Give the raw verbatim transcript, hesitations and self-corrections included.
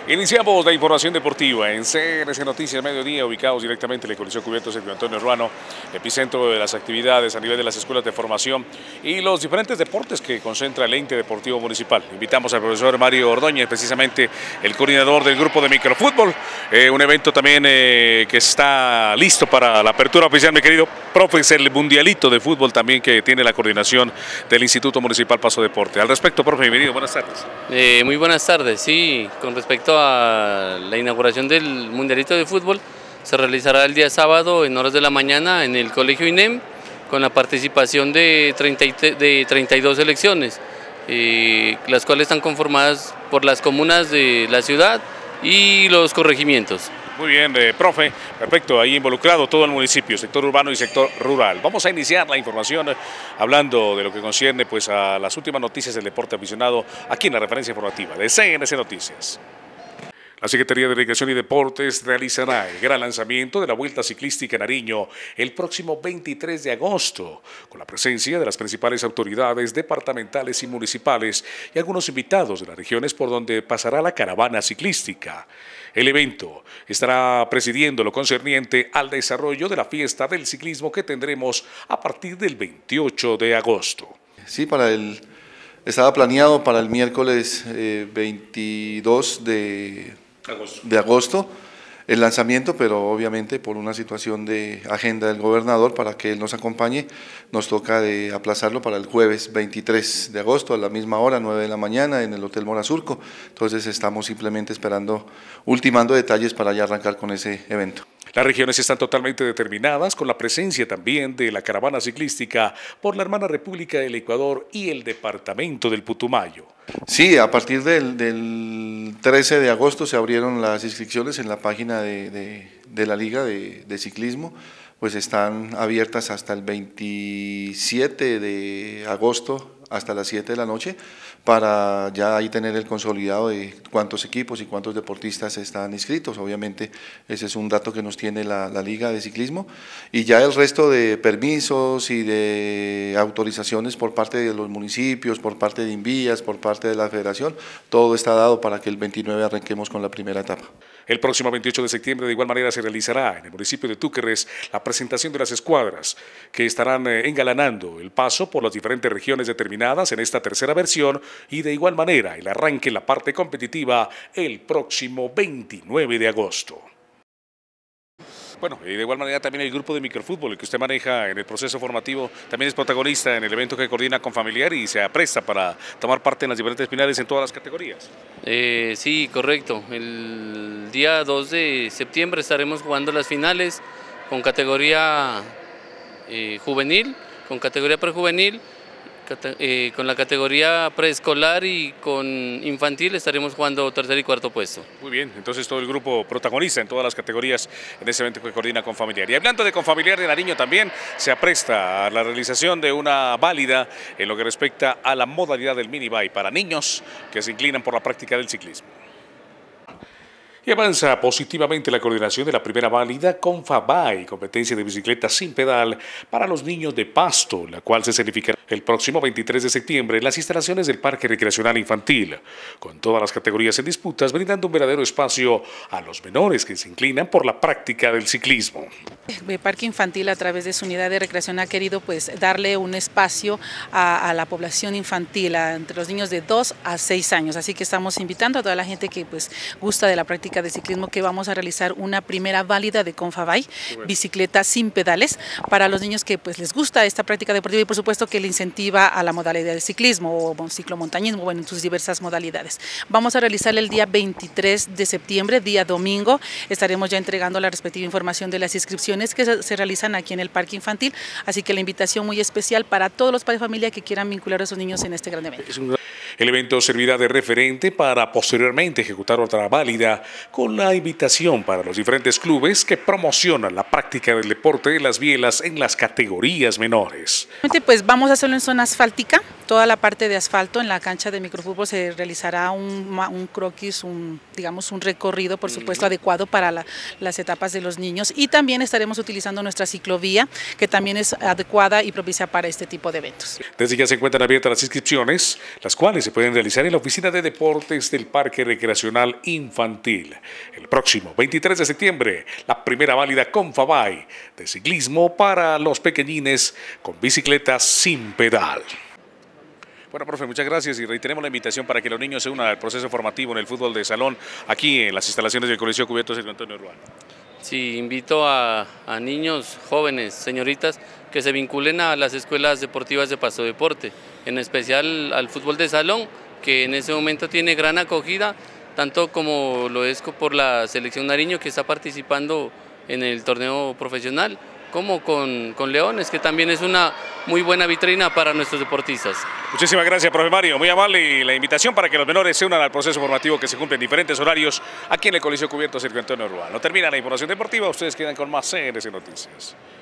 Iniciamos la información deportiva en C N C Noticias Mediodía, ubicados directamente en la Coliseo Cubierto Sergio Antonio Ruano, epicentro de las actividades a nivel de las escuelas de formación y los diferentes deportes que concentra el ente deportivo municipal. Invitamos al profesor Mario Ordóñez, precisamente el coordinador del grupo de microfútbol, eh, un evento también eh, que está listo para la apertura oficial, mi querido profe, es el mundialito de fútbol también que tiene la coordinación del Instituto Municipal Paso Deporte. Al respecto, profe, bienvenido, buenas tardes. Eh, muy buenas tardes, sí, con respecto a la inauguración del mundialito de fútbol, se realizará el día sábado en horas de la mañana en el Colegio I N E M con la participación de, treinta y, de treinta y dos selecciones, eh, las cuales están conformadas por las comunas de la ciudad y los corregimientos. Muy bien, eh, profe, perfecto, ahí involucrado todo el municipio, sector urbano y sector rural. Vamos a iniciar la información eh, hablando de lo que concierne pues, a las últimas noticias del deporte aficionado aquí en la referencia informativa de C N C Noticias. La Secretaría de Recreación y Deportes realizará el gran lanzamiento de la Vuelta Ciclística Nariño el próximo veintitrés de agosto, con la presencia de las principales autoridades departamentales y municipales y algunos invitados de las regiones por donde pasará la caravana ciclística. El evento estará presidiendo lo concerniente al desarrollo de la fiesta del ciclismo que tendremos a partir del veintiocho de agosto. Sí, para el, estaba planeado para el miércoles eh, veintidós de agosto. de agosto el lanzamiento, pero obviamente por una situación de agenda del gobernador para que él nos acompañe, nos toca de aplazarlo para el jueves veintitrés de agosto a la misma hora, nueve de la mañana, en el Hotel Morazurco. Entonces estamos simplemente esperando, ultimando detalles para ya arrancar con ese evento. Las regiones están totalmente determinadas con la presencia también de la caravana ciclística por la hermana República del Ecuador y el departamento del Putumayo. Sí, a partir del, del trece de agosto se abrieron las inscripciones en la página de, de, de la Liga de, de Ciclismo, pues están abiertas hasta el veintisiete de agosto, hasta las siete de la noche, para ya ahí tener el consolidado de cuántos equipos y cuántos deportistas están inscritos. Obviamente ese es un dato que nos tiene la, la Liga de Ciclismo, y ya el resto de permisos y de autorizaciones por parte de los municipios, por parte de Invías, por parte de la Federación, todo está dado para que el veintinueve arranquemos con la primera etapa. El próximo veintiocho de septiembre de igual manera se realizará en el municipio de Túquerres la presentación de las escuadras que estarán engalanando el paso por las diferentes regiones determinadas en esta tercera versión, y de igual manera el arranque en la parte competitiva el próximo veintinueve de agosto. Bueno, y de igual manera también el grupo de microfútbol, el que usted maneja en el proceso formativo, también es protagonista en el evento que coordina con Familiar y se apresta para tomar parte en las diferentes finales en todas las categorías. Eh, sí, correcto. El día dos de septiembre estaremos jugando las finales con categoría eh, juvenil, con categoría prejuvenil, Eh, con la categoría preescolar y con infantil estaremos jugando tercer y cuarto puesto. Muy bien, entonces todo el grupo protagonista en todas las categorías en ese evento que coordina con Familiar. Y hablando de Confamiliar de Nariño, también se apresta a la realización de una válida en lo que respecta a la modalidad del minibike para niños que se inclinan por la práctica del ciclismo. Y avanza positivamente la coordinación de la primera válida Confabike, competencia de bicicleta sin pedal para los niños de Pasto, la cual se escenificará el próximo veintitrés de septiembre en las instalaciones del Parque Recreacional Infantil, con todas las categorías en disputas, brindando un verdadero espacio a los menores que se inclinan por la práctica del ciclismo. El Parque Infantil, a través de su unidad de recreación, ha querido pues darle un espacio a, a la población infantil, a, entre los niños de dos a seis años, así que estamos invitando a toda la gente que pues gusta de la práctica de ciclismo que vamos a realizar una primera válida de Confabike, bicicleta sin pedales, para los niños que pues les gusta esta práctica deportiva y por supuesto que le incentiva a la modalidad del ciclismo o ciclomontañismo, bueno, en sus diversas modalidades. Vamos a realizar el día veintitrés de septiembre, día domingo, estaremos ya entregando la respectiva información de las inscripciones que se, se realizan aquí en el Parque Infantil, así que la invitación muy especial para todos los padres de familia que quieran vincular a sus niños en este gran evento. El evento servirá de referente para posteriormente ejecutar otra válida con la invitación para los diferentes clubes que promocionan la práctica del deporte de las bielas en las categorías menores. Pues vamos a hacerlo en zona asfáltica, toda la parte de asfalto. En la cancha de microfútbol se realizará un, un croquis, un, digamos un recorrido por supuesto adecuado para la, las etapas de los niños, y también estaremos utilizando nuestra ciclovía que también es adecuada y propicia para este tipo de eventos. Desde ya se encuentran abiertas las inscripciones, las cuales se pueden realizar en la Oficina de Deportes del Parque Recreacional Infantil. El próximo veintitrés de septiembre, la primera válida Confabay de ciclismo para los pequeñines con bicicletas sin pedal. Bueno, profe, muchas gracias y reiteremos la invitación para que los niños se unan al proceso formativo en el fútbol de salón aquí en las instalaciones del Colegio Cubierto Sergio Antonio Urbano. Sí, invito a, a niños, jóvenes, señoritas, que se vinculen a las escuelas deportivas de Pasto Deporte, en especial al fútbol de salón, que en ese momento tiene gran acogida, tanto como lo es por la selección Nariño, que está participando en el torneo profesional, como con, con Leones, que también es una muy buena vitrina para nuestros deportistas. Muchísimas gracias, profe Mario, muy amable, y la invitación para que los menores se unan al proceso formativo que se cumple en diferentes horarios aquí en el Colegio Cubierto Sergio Antonio Urbano. Termina la información deportiva, ustedes quedan con más C N C Noticias.